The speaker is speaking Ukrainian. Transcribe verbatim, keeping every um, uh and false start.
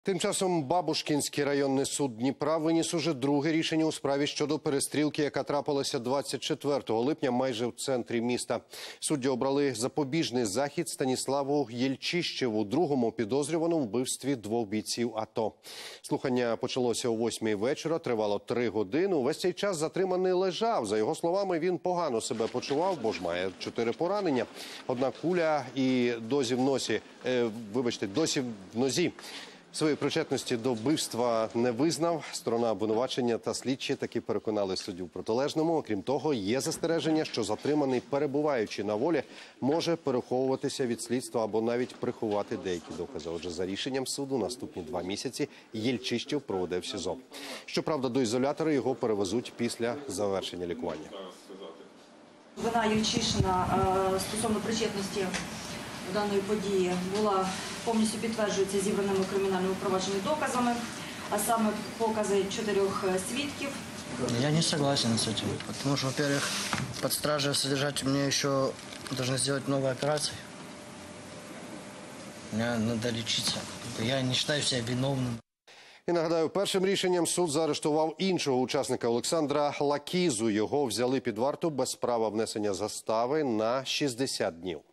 Тим часом Бабушкінський районний суд Дніпра виніс уже друге рішення у справі щодо перестрілки, яка трапилася двадцять четвертого липня майже в центрі міста. Судді обрали запобіжний захід Станіславу Єльчищеву, другому підозрюваному в вбивстві двох бійців АТО. Слухання почалося о восьмій вечора, тривало три години. Увесь цей час затриманий лежав. За його словами, він погано себе почував, бо ж має чотири поранення. Одна куля і досі в носі, е, вибачте, досі в нозі. Своєї причетності до вбивства не визнав. Сторона обвинувачення та слідчі таки переконали суддю в протилежному. Окрім того, є застереження, що затриманий, перебуваючи на волі, може переховуватися від слідства або навіть приховати деякі докази. Отже, за рішенням суду наступні два місяці Єльчищев проведе в СІЗО. Щоправда, до ізолятора його перевезуть після завершення лікування. Вина Єльчишина стосовно причетності до даної події була повністю підтверджується зібраними у кримінальному провадженні доказами, а саме покази чотирьох свідків. Я не согласен с этим, потому что, во-первых, под стражей содержать мне еще должны сделать новые операции. Мне надо лечиться. Я не считаю себя виновным. І нагадаю, першим рішенням суд заарештував іншого учасника Олександра Лакізу. Його взяли під варту без права внесення застави на шістдесят днів.